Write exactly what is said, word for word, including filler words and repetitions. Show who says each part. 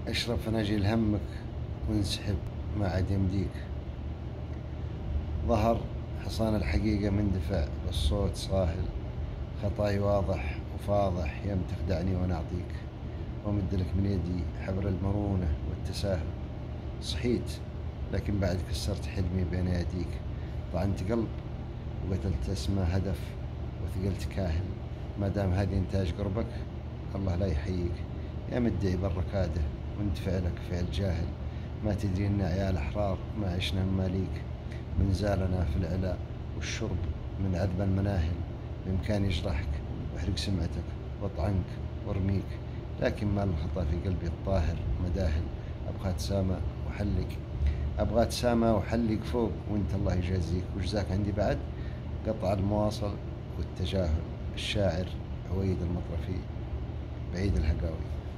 Speaker 1: اشرب فناجيل همك وانسحب ما عاد يمديك. ظهر حصان الحقيقة مندفع بالصوت صاهل، خطاي واضح وفاضح يم تخدعني وانا اعطيك، وامدلك من يدي حبل المرونة والتساهل. صحيت لكن بعد كسرت حلمي بين يديك، طعنت قلب وقتلت اسمه هدف وثقلت كاهل. ما دام هذه انتاج قربك الله لا يحييك، يا مدعي بالركاده وانت فعلك فعل جاهل. ما تدري ان عيال احرار ما عشنا مماليك، من زالنا في العلا والشرب من عذب المناهل. بامكاني اجرحك واحرق سمعتك واطعنك وارميك، لكن ما الخطا في قلبي الطاهر مداهل. ابغى اتسامى وحلك ابغى اتسامى وحلق فوق وانت الله يجازيك. وجزاك عندي بعد قطع المواصل والتجاهل. الشاعر عويد المطرفي بعيد الهقاوي.